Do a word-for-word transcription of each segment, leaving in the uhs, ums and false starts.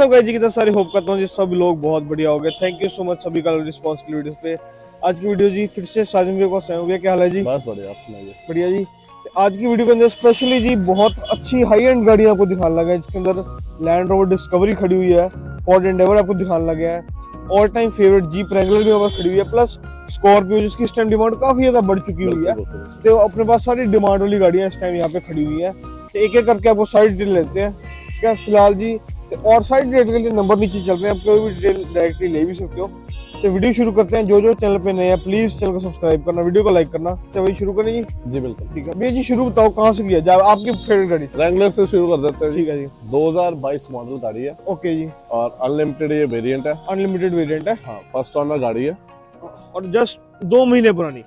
WhatsApp guys जी, कितना सारे hope करता हूँ जी सब लोग बहुत बढ़िया हो गए। थैंक यू सो मच सभी का रिस्पांस की वीडियोस पे। आज की वीडियो जी फिर से साजिद भाई को सेम हो गया। क्या हाल है जी? बस बढ़िया, आप सुनाइए। बढ़िया जी। आज की वीडियो के अंदर स्पेशली जी बहुत अच्छी हाई एंड गाड़ी आपको दिखाने लगा है, जिसके अंदर लैंड रोवर डिस्कवरी खड़ी हुई है, फोर्ड एंडेवर आपको दिखाने लगा है, all time favourite Jeep Wrangler भी हमारे खड़ी हुई है, प्लस स्कॉर्पियो जिसकी इस टाइम डिमांड काफी ज्यादा बढ़ चुकी हुई है। तो अपने पास सारी डिमांड वाली गाड़ियां इस टाइम यहाँ पे खड़ी हुई है। तो एक एक करके आपको सारी डिटेल लेते हैं क्या फिलहाल जी। और सारी डिटेल के लिए नंबर नीचे चल रहे हैं, आप कोई भी डिटेल डायरेक्टली ले भी सकते हो। तो वीडियो शुरू करते हैं। जो जो चैनल पे नए हैं प्लीज चैनल को सब्सक्राइब करना, वीडियो को लाइक करना। तो वही शुरू करें जी? जी बिल्कुल, ठीक है भैया जी, शुरू बताओ कहाँ से किया जाए, आपकी फेवरेट गाड़ी से? रैंगलर से शुरू कर देते हैं। ठीक है जी। दो हज़ार बाईस मॉडल गाड़ी है। ओके जी। और अनलिमिटेड ये वेरिएंट है। अनलिमिटेड वेरिएंट है। हाँ, फर्स्ट ओनर गाड़ी है और जस्ट दो महीने पुरानी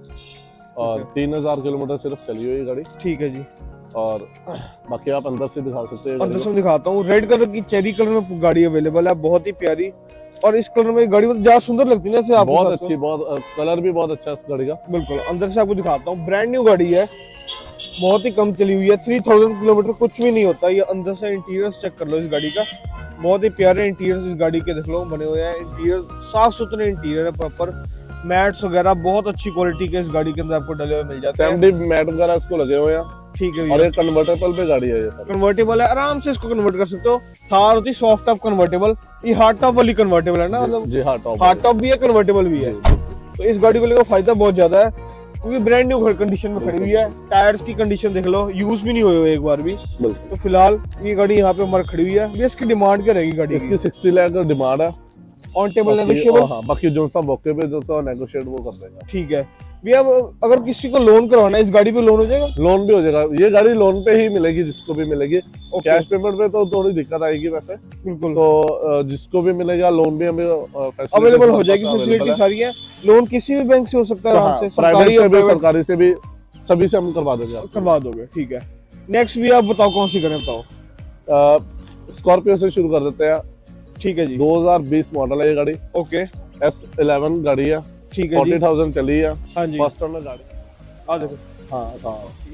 और तीन हजार किलोमीटर सिर्फ चली हुई गाड़ी। ठीक है जी। और बाकी आप अंदर से दिखा सकते हैं। अंदर से दिखाता हूँ। रेड कलर की चेरी कलर में गाड़ी अवेलेबल है, बहुत ही प्यारी। और इस कलर में गाड़ी मतलब ज्यादा सुंदर लगती है ना, बहुत अच्छी, बहुत कलर भी बहुत अच्छा है इस गाड़ी का। बिल्कुल। अंदर से आपको दिखाता हूँ। ब्रांड न्यू गाड़ी है, बहुत ही कम चली हुई है, थ्री थाउजेंड किलोमीटर कुछ भी नहीं होता। ये अंदर से इंटीरियर चेक कर लो इस गाड़ी का, बहुत ही प्यारे इंटीरियर इस गाड़ी के देख लो बने हुए हैं। इंटीरियर साफ सुथरे इंटीरियर है, प्रॉपर मैट्स वगैरह बहुत अच्छी क्वालिटी के इस गाड़ी के अंदर आपको डले हुए मिल जाते हैं। सेवेंटी मैट वगैरह इसको लगे हुए हैं। ठीक है। और ये कन्वर्टेबल पे गाड़ी है, ये कन्वर्टेबल है, आराम से इसको कन्वर्ट कर सकते हो। थार होती सॉफ्ट टॉप कन्वर्टेबल, ये हार्ड टॉप वाली कन्वर्टेबल है ना, मतलब जी हाँ, टॉप हार्ड टॉप भी है कन्वर्टेबल भी है। तो इस गाड़ी को लेकर फायदा बहुत ज्यादा है, क्योंकि ब्रांड न्यू कंडीशन में खड़ी हुई है। टायर्स की कंडीशन देख लो, यूज भी नहीं हुए हुए एक बार भी। तो फिलहाल ये गाड़ी यहाँ पे हमारे खड़ी हुई है। ये इसकी डिमांड क्या रहेगी गाड़ी इसकी सिक्सटी लाख का डिमांड है। On table negotiable. हाँ, बाकी जो सा मौके पे जो सा नेगोशिएट वो कर देगा। ठीक है भैया। अगर किसी को लोन करवाना है इस गाड़ी पे लोन हो जाएगा? लोन भी हो जाएगा, ये गाड़ी लोन पे ही मिलेगी जिसको भी मिलेगी। कैश पेमेंट पे तो थोड़ी दिक्कत आएगी वैसे। बिल्कुल। तो जिसको भी मिलेगा लोन भी हमें अवेलेबल हो जाएगी, फैसिलिटी सारी है। लोन किसी भी बैंक से हो सकता है आराम से, सरकारी से भी सरकारी से भी सभी से हम करवा देंगे। करवा दोगे, ठीक है। नेक्स्ट भी आप बताओ कौन सी करें, बताओ। स्कॉर्पियो से शुरू कर देते हैं। ठीक है जी। दो हज़ार बीस मॉडल है ये गाड़ी। ओके। एस इलेवन गाड़ी है। ठीक है। फोर्टी थाउजेंड चली है। हाँ जी। फर्स्ट ओनर गाड़ी। आ देखो। हाँ हाँ।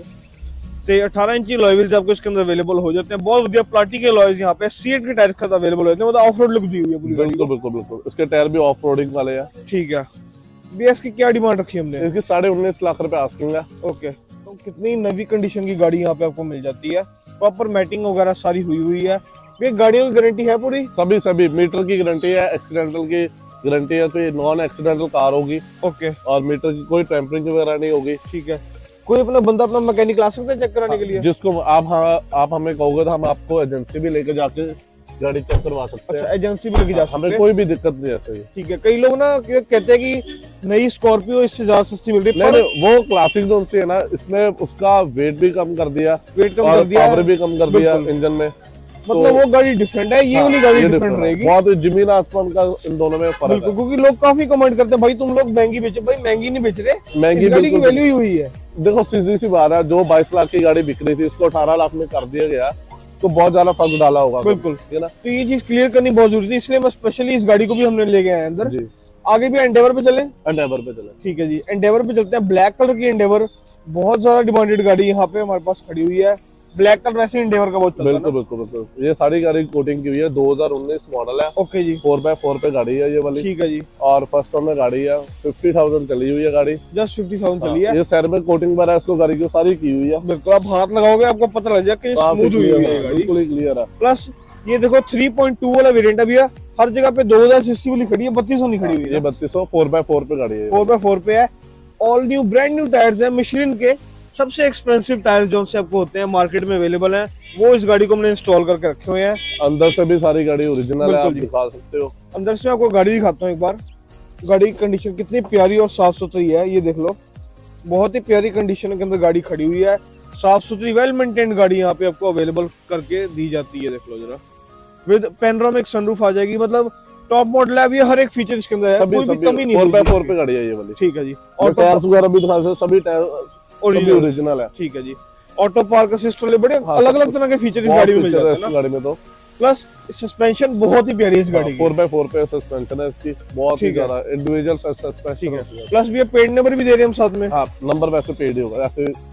ते अठारह इंची लॉय व्हील्स आपको इसके अंदर अवेलेबल हो जाते हैं। बहुत बढ़िया प्लाटी के लॉयज यहाँ पे सीएट के टायर्स का अवेलेबल होते हैं, मतलब ऑफ रोड लुक दी हुई है पूरी। बिल्कुल बिल्कुल बिल्कुल। इसके टायर भी ऑफ रोडिंग वाले हैं। ठीक है। बीएस की क्या डिमांड रखी हमने? इसकी साढ़े उन्नीस लाख रुपए आस्किंग है। ओके। तो कितनी नवी कंडीशन की गाड़ी यहाँ पे आपको मिल जाती है, प्रॉपर मैटिंग वगैरह सारी हुई हुई है। ये गाड़ियों की गारंटी है पूरी? सभी सभी मीटर की गारंटी है, एक्सीडेंटल की गारंटी है, तो ये नॉन एक्सीडेंटल कार होगी। ओके। और मीटर की कोई टेम्परिंग वगैरह नहीं होगी। ठीक है। कोई अपना बंदा अपना मैकेनिक ला सकता है चेक कराने के लिए? जिसको आप हाँ आप हमें कहोगे तो हम आपको एजेंसी भी लेके जाके गाड़ी चेक करवा सकते हैं। अच्छा, एजेंसी भी लेके जा सकते हैं, हमें कोई भी दिक्कत नहीं है। सही। ठीक है। कई लोग ना कहते हैं कि नई स्कॉर्पियो इससे ज्यादा सस्ती मिल रही है, पर वो क्लासिक जोन से है ना, इसमें उसका वेट भी कम कर दिया, वेट कम कर दिया, पावर भी कम कर दिया इंजन में। मतलब वो गाड़ी डिफरेंट है, ये वाली गाड़ी डिफरेंट रहेगी। बहुत जमीन आसमान का इन दोनों में फर्क है। क्योंकि लोग काफी कमेंट करते हैं भाई तुम लोग महंगी बेचो, भाई महंगी नहीं बेच रहे, महंगी गाड़ी की वैल्यू ही हुई है। देखो सीधी सी बात है, जो बाईस लाख की गाड़ी बिक रही थी उसको अठारह लाख में कर दिया गया, तो बहुत ज्यादा फर्क डाला होगा। बिल्कुल है ना। तो ये चीज क्लियर करनी बहुत जरूरी थी, इसलिए मैं स्पेशली इस गाड़ी को भी हमने ले गए हैं अंदर जी। आगे भी एंडेवर पे चले? एंडेवर पे चले। ठीक है जी, एंडेवर पे चलते हैं। ब्लैक कलर की एंडेवर, बहुत ज्यादा डिमांडेड गाड़ी यहाँ पे हमारे पास खड़ी हुई है। ब्लैक कलर वैसे एंडेवर का बहुत चलता है। बिल्कुल बिल्कुल बिल्कुल। ये सारी गाड़ी कोटिंग की हुई है, दो हज़ार उन्नीस मॉडल है। ओके जी। फोर बाय फोर पे गाड़ी है ये वाली। ठीक है जी। और फर्स्ट ओनर गाड़ी है, फिफ्टी थाउजेंड चली हुई है गाड़ी। जस्ट फिफ्टी थाउजेंड चली है। ये सर में कोटिंग पर है, इसको गाड़ी की सारी की हुई है। बिल्कुल, आप हाथ लगाओगे आपको पता लग जाएगा कि स्मूथ हुई है गाड़ी, बिल्कुल ही क्लियर है। प्लस ये देखो थ्री पॉइंट टू वाला वेरिएंट है भैया, हर जगह पे दो हज़ार सीसी वाली खड़ी है, बत्तीस सौ नहीं खड़ी हुई है। ये बत्तीस सौ फोर बाय फोर पे गाड़ी है। फोर बाय फोर पे है। All new brand new tyres है, मिशेलिन के सबसे एक्सपेंसिव टायर्स जो से आपको होते हैं मार्केट में अवेलेबल हैं, वो इस गाड़ी को हमने इंस्टॉल करके रखे हुए हैं। अंदर से भी सारी गाड़ी ओरिजिनल है, आप दिखा सकते हो। अंदर से आपको गाड़ी दिखाता हूँ एक बार। गाड़ी की कंडीशन कितनी प्यारी और साफ सुथरी है, ये देख लो। बहुत ही प्यारी कंडीशन के अंदर गाड़ी खड़ी हुई है, साफ सुथरी वेल मेंटेन्ड गाड़ी यहाँ पे आपको अवेलेबल करके दी जाती है। देख लो जरा, विद पैनोरामिक सनरूफ आ जाएगी, मतलब टॉप मॉडल है। अभी हर एक फीचर इसके अंदर है, सभी, कोई भी कमी नहीं है। फोर बाय फोर पे गाड़ी है ये वाली। ठीक है जी। और टायर्स वगैरह भी दिखा सकते, सभी टायर ओरिजिनल है। ठीक है जी। ऑटो पार्क असिस्ट वाले बड़े अलग अलग तरह के फीचर इस गाड़ी में मिल जाते हैं ना गाड़ी में। तो प्लस सस्पेंशन बहुत ही प्यारी है इस गाड़ी की। फोर बाय फोर पे सस्पेंशन है इसकी, बहुत ही ज्यादा इंडिविजुअल सस्पेंशन है। प्लस भी पेड नंबर भी दे रहे हैं हम साथ में। हाँ, नंबर वैसे पेड ही होगा, ऐसे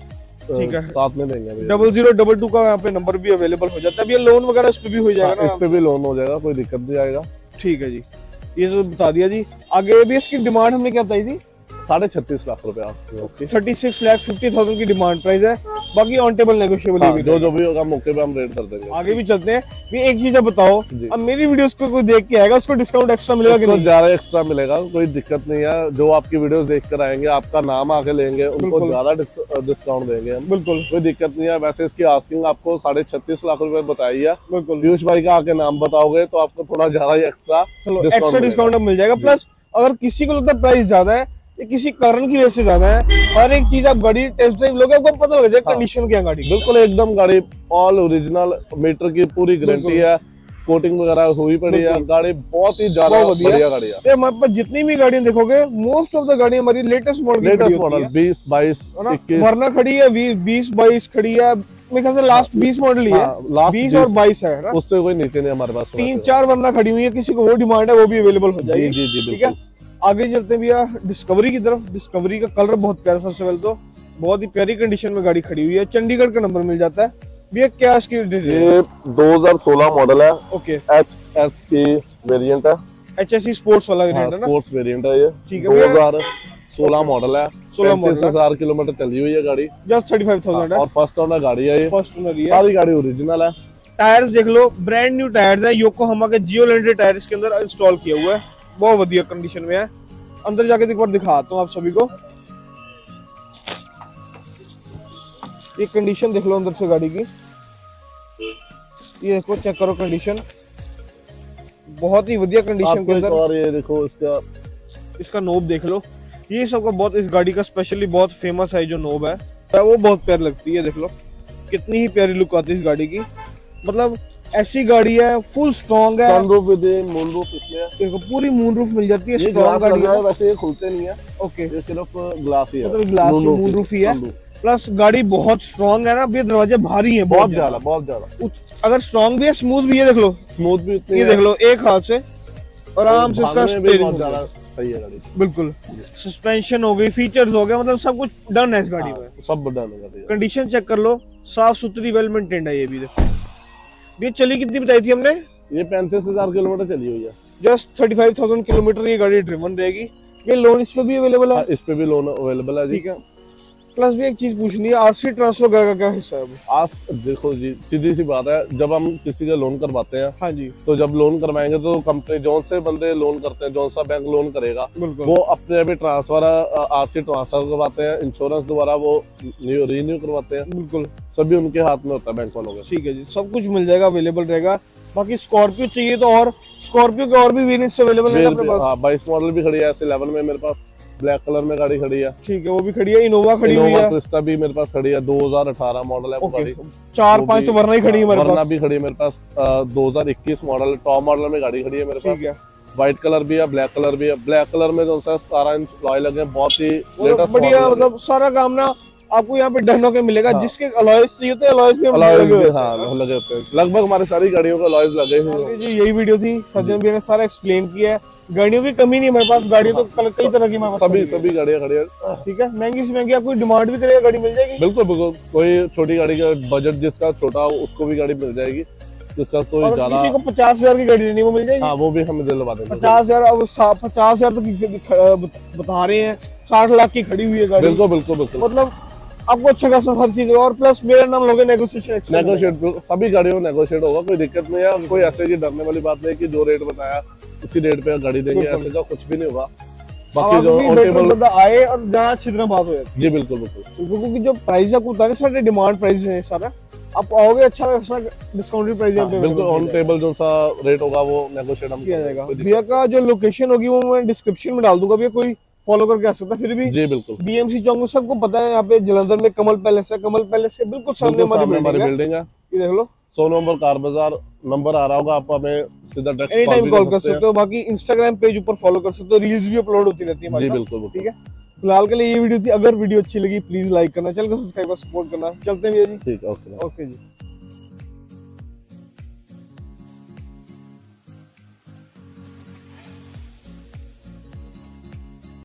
ठीक है, साथ में देंगे भैया। डबल जीरो डबल टू का यहाँ पे नंबर भी अवेलेबल हो जाता है। अब ये लोन वगैरह इस पे भी हो जाएगा हाँ, ना? इस पे भी लोन हो जाएगा, कोई दिक्कत नहीं आएगा। ठीक है जी, ये तो बता दिया जी। आगे भी इसकी डिमांड हमने क्या बताई थी? साढ़े छत्तीस लाख रुपए आसपास। Thirty six lakh fifty thousand की डिमांड प्राइस है, बाकी ऑन टेबल नेगोशिएबल हाँ, जो जो भी होगा मौके पे हम रेट कर देंगे। आगे भी चलते हैं। ये एक चीज बताओ, अब मेरी वीडियोस को कोई देख के आएगा, उसको डिस्काउंट एक्स्ट्रा मिलेगा कि नहीं? ज्यादा एक्स्ट्रा मिलेगा, कोई दिक्कत नहीं है। जो आपकी वीडियोस देख कर आएंगे, आपका नाम आके लेंगे, उनको ज्यादा डिस्काउंट देंगे हम। बिल्कुल, कोई दिक्कत नहीं है। वैसे इसकी आस्किंग आपको साढ़े छत्तीस लाख रुपए बताई है। बिल्कुल, पीयूष भाई का आके नाम बताओगे तो आपको थोड़ा ज्यादा एक्स्ट्रा चलो एक्स्ट्रा डिस्काउंट मिल जाएगा। प्लस अगर किसी को लगता है प्राइस ज्यादा है, ये किसी कारण की वजह से ज्यादा है, हर एक चीज आप गाड़ी टेस्ट ड्राइव लोगे, आपको पता लग जाएगा कंडीशन क्या गाड़ी। बिल्कुल एकदम गाड़ी ऑल ओरिजिनल, मीटर की पूरी गारंटी है, कोटिंग वगैरह हुई पड़ी है, गाड़ी बहुत ही ज्यादा बढ़िया गाड़ी है। हमारे पास जितनी भी गाड़ियां देखोगे, मोस्ट ऑफ द गाड़ी हमारी लेटेस्ट मॉडल लेटेस्ट मॉडल बीस बाईस इक्कीस वरना खड़ी है, बीस बाईस खड़ी है। मेरे ख्याल से लास्ट बीस मॉडल ही है, लास्ट बीस और बाईस है ना, उससे कोई नीचे नहीं हमारे पास। तीन चार वरना खड़ी हुई है, किसी को वो डिमांड है वो भी अवेलेबल हो जाएगी। जी जी ठीक है, आगे चलते हैं भैया डिस्कवरी की तरफ। डिस्कवरी का कलर बहुत प्यारा, सबसे पहले तो बहुत ही प्यारी कंडीशन में गाड़ी खड़ी हुई है। चंडीगढ़ का नंबर मिल जाता है भैया। क्या इसकी ये दो हज़ार सोलह मॉडल है। ओके, एच एस की वेरिएंट है, एच एस सी स्पोर्ट्स वाला वेरिएंट है ना? स्पोर्ट्स वेरिएंट है ये। ठीक है, दो हज़ार सोलह मॉडल है, सोलह मॉडल हजार किलोमीटर चली हुई है गाड़ी, जस्ट थर्टी फाइव थाउजेंड है और फर्स्ट ओनर गाड़ी है ये। फर्स्ट ओनर है, सारी गाड़ी ओरिजिनल है। टायर्स देख लो, ब्रांड न्यू टायर्स है। योकोहामा के जियो लैंडर टायर इसके अंदर इंस्टॉल किया हुआ है, बहुत बढ़िया कंडीशन में है। अंदर जाके एक बार दिखाता हूँ आप सभी को, ये कंडीशन देख लो अंदर से गाड़ी की। ये देखो, चेक करो कंडीशन, बहुत ही बढ़िया कंडीशन के अंदर। और ये देखो इसका इसका नोब देख लो, ये सबका बहुत, इस गाड़ी का स्पेशली बहुत फेमस है जो नोब है, वो बहुत प्यारी लगती है। देख लो कितनी ही प्यारी लुक आती है इस गाड़ी की, मतलब ऐसी गाड़ी है, फुल स्ट्रॉन्ग है। सनरूफ भी दे, मूनरूफ इसमें देखो पूरी मूनरूफ मिल जाती है, ये स्ट्रॉन्ग गाड़ी है। वैसे ये खुलते नहीं है, ओके, ये सिर्फ ग्लास ही है, मतलब ग्लास ही मूनरूफ ही है। प्लस गाड़ी बहुत स्ट्रॉन्ग है ना, ये दरवाजे भारी हैं बहुत ज्यादा, बहुत ज्यादा। अगर स्ट्रॉन्ग भी है, स्मूथ भी है। देख लो स्मूथ भी इतनी ये देख लो, एक हाथ से आराम से इसका स्टीयरिंग ज्यादा सही है गाड़ी। बिल्कुल, सस्पेंशन हो गई, फीचर्स हो गए, मतलब सब कुछ डन है इस गाड़ी में, सब डन है गाड़ी। कंडीशन चेक कर लो, साफ सुथरी वेल मेंटेन्ड है। ये भी देखो, ये चली कितनी बताई थी हमने? ये पैंतीस हजार किलोमीटर चली हुई है, just thirty five thousand kilometre ये गाड़ी ड्रिवन रहेगी। ये लोन इस पे भी अवेलेबल है? इस पे भी लोन अवेलेबल है जी। ठीक है, प्लस भी एक चीज पूछनी है, आरसी ट्रांसफर का क्या हिस्सा है? आज देखो जी, सीधी सी बात है, जब हम किसी का लोन करवाते हैं, हाँ जी, तो जब लोन करवाएंगे तो कंपनी जौन से बंदे लोन करते हैं, जौन सा बैंक लोन करेगा, वो अपने अभी ट्रांसफर आरसी ट्रांसफर करवाते हैं, इंश्योरेंस दोबारा वो रिन्यू करवाते हैं। बिल्कुल, सभी उनके हाथ में होता है बैंक वालों का। ठीक है जी, सब कुछ मिल जाएगा, अवेलेबल रहेगा। बाकी स्कॉर्पियो चाहिए तो और स्कॉर्पियो के और भी वेरिएंट्स अवेलेबल है अपने पास। बाईस मॉडल भी खड़ी है, एस इलेवन में मेरे पास ब्लैक कलर में गाड़ी खड़ी है। ठीक है, वो भी खड़ी है। इनोवा खड़ी हुई है, क्रिस्टा भी मेरे पास खड़ी है, दो हज़ार अठारह मॉडल है वो गाड़ी। चार पांच तो वरना ही खड़ी है मेरे पास, वरना भी खड़ी है मेरे पास। दो हज़ार इक्कीस मॉडल टॉप मॉडल में गाड़ी खड़ी है मेरे पास। ठीक है, व्हाइट कलर भी है, ब्लैक कलर भी है। ब्लैक कलर में जो सा सतारह इंच अलॉय लगे हैं, बहुत ही लेटेस्ट बढ़िया, मतलब सारा काम ना आपको यहाँ पे डन होके मिलेगा। हाँ। जिसके अलॉयज चाहिए तो अलॉयज भी लगे होते हैं, लगे होते हैं। लगभग हमारी सारी गाड़ियों के अलॉयज लगे हुए हैं जी। यही वीडियो थी, सज्जन भैया ने सारा एक्सप्लेन किया है। गाड़ियों की कमी नहीं मेरे पास, गाड़ी तो कई तरह की मेरे पास, सभी सभी गाड़ियां खड़ी है। ठीक है, महंगी से महंगी आपको डिमांड भी करेगा गाड़ी मिल जाएगी। बिल्कुल बिल्कुल, कोई छोटी गाड़ी का बजट जिसका छोटा हो उसको भी गाड़ी मिल जाएगी, जिसका कोई ज्यादा। किसी को पचास हजार की गाड़ी लेनी वो मिल जाएगी। हाँ, वो भी हमें दिलवा देंगे। पचास हजार अब पचास हजार तो बता रहे हैं, साठ लाख की खड़ी हुई है गाड़ी। बिल्कुल बिल्कुल बिल्कुल, मतलब आपको अच्छा खासा हर चीज, और प्लस मेरा नाम लोगे नेगोशिएशन नेगोशिएट, सभी गाड़ियों में नेगोशिएट होगा, कोई दिक्कत नहीं है। कोई ऐसे की डरने वाली बात नहीं कि जो रेट बताया उसी रेट पे गाड़ी देंगे, ऐसे का कुछ भी नहीं होगा। बाकी जो टेबल आए और जहाँ अच्छी तरह बात हो जाती है। जी बिल्कुल बिल्कुल, क्योंकि जो प्राइस आपको बता रहे सारे डिमांड प्राइस है सारा, आप आओगे अच्छा खासा डिस्काउंटेड प्राइस पे बिल्कुल ऑन टेबल जो सा रेट होगा वो नेगोशिएट हम किया जाएगा। भैया का जो लोकेशन होगी वो मैं डिस्क्रिप्शन में डाल दूंगा, भैया कोई फॉलो करके आ सकता है। फिर भी जी बिल्कुल, बीएमसी चौक में सबको पता है, यहाँ पे जलंधर में कमल पैलेस है, कमल पैलेस के बिल्कुल सामने हमारी बिल्डिंग है। ये देख लो, सौ नंबर कार बाजार नंबर आ रहा होगा, आप हमें सीधा एनी टाइम कॉल कर सकते हो। बाकी इंस्टाग्राम पेज ऊपर फॉलो कर सकते हो, रील्स भी अपलोड होती रहती है। जी बिल्कुल, ठीक है, फिलहाल के लिए ये वीडियो थी। अगर वीडियो अच्छी लगी प्लीज लाइक करना, चैनल को सब्सक्राइब और सपोर्ट करना। चलते हैं भैया जी। ठीक है, ओके ओके जी।